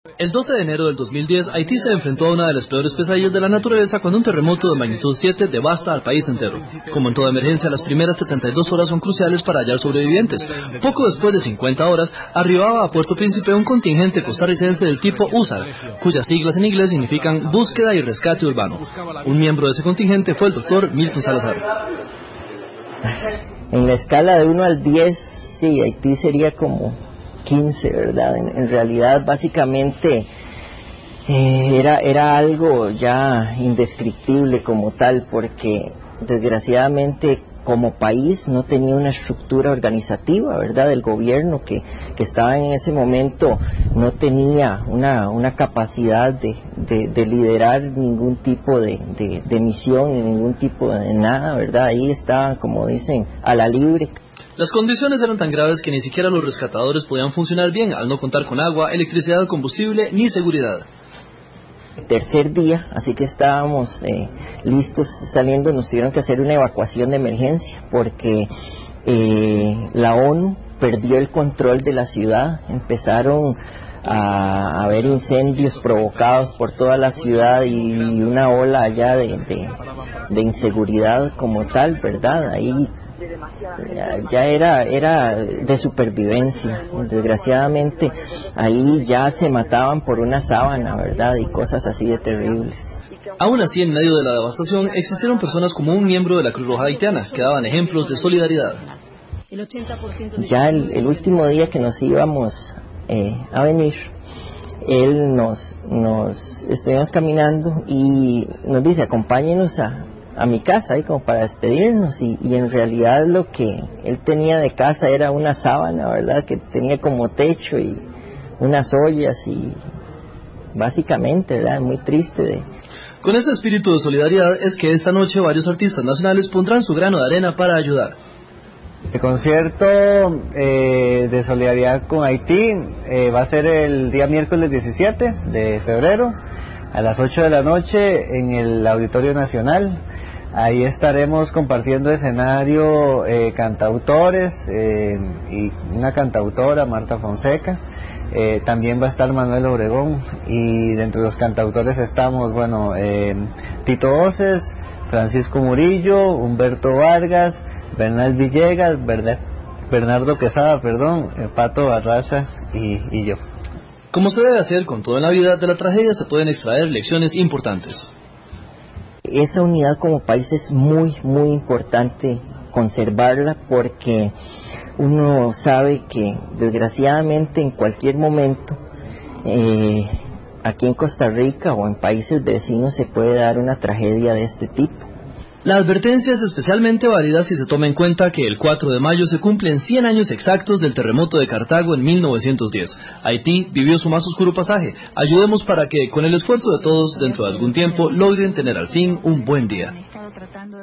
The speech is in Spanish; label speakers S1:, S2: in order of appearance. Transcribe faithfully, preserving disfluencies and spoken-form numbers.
S1: El doce de enero del dos mil diez, Haití se enfrentó a una de las peores pesadillas de la naturaleza cuando un terremoto de magnitud siete devasta al país entero. Como en toda emergencia, las primeras setenta y dos horas son cruciales para hallar sobrevivientes. Poco después de cincuenta horas, arribaba a Puerto Príncipe un contingente costarricense del tipo U S A R, cuyas siglas en inglés significan Búsqueda y Rescate Urbano. Un miembro de ese contingente fue el doctor Milton Salazar.
S2: En la escala de uno al diez, sí, Haití sería como quince, ¿verdad? En, en realidad, básicamente, eh, era, era algo ya indescriptible como tal, porque desgraciadamente como país no tenía una estructura organizativa, ¿verdad? El gobierno que, que estaba en ese momento no tenía una, una capacidad de, de, de liderar ningún tipo de, de, de misión, ningún tipo de nada, ¿verdad? Ahí estaba, como dicen, a la libre.
S1: Las condiciones eran tan graves que ni siquiera los rescatadores podían funcionar bien al no contar con agua, electricidad, combustible ni seguridad.
S2: Tercer día, así que estábamos eh, listos saliendo, nos tuvieron que hacer una evacuación de emergencia porque eh, la ONU perdió el control de la ciudad, empezaron a haber incendios provocados por toda la ciudad y una ola allá de, de, de inseguridad como tal, ¿verdad? Ahí Ya, ya era era de supervivencia. Desgraciadamente ahí ya se mataban por una sábana, ¿verdad? Y cosas así de terribles.
S1: Aún así, en medio de la devastación, existieron personas como un miembro de la Cruz Roja haitiana que daban ejemplos de solidaridad.
S2: Ya el, el último día que nos íbamos eh, a venir, él nos, nos estuvimos caminando y nos dice, acompáñenos a a mi casa ahí como para despedirnos y, y en realidad lo que él tenía de casa era una sábana, ¿verdad? Que tenía como techo y unas ollas y básicamente, ¿verdad? Muy triste. De...
S1: Con este espíritu de solidaridad es que esta noche varios artistas nacionales pondrán su grano de arena para ayudar.
S3: El concierto eh, de solidaridad con Haití eh, va a ser el día miércoles diecisiete de febrero a las ocho de la noche en el Auditorio Nacional. Ahí estaremos compartiendo escenario eh, cantautores eh, y una cantautora, Marta Fonseca. Eh, también va a estar Manuel Obregón y dentro de los cantautores estamos, bueno, eh, Tito Oces, Francisco Murillo, Humberto Vargas, Bernal Villegas, Bernard, Bernardo Quesada, perdón, eh, Pato Barraza y, y yo.
S1: Como se debe hacer con todo en la vida, de la tragedia se pueden extraer lecciones importantes.
S2: Esa unidad como país es muy, muy importante conservarla porque uno sabe que desgraciadamente en cualquier momento eh, aquí en Costa Rica o en países vecinos se puede dar una tragedia de este tipo.
S1: La advertencia es especialmente válida si se toma en cuenta que el cuatro de mayo se cumplen cien años exactos del terremoto de Cartago en mil novecientos diez. Haití vivió su más oscuro pasaje. Ayudemos para que, con el esfuerzo de todos, dentro de algún tiempo, logren tener al fin un buen día.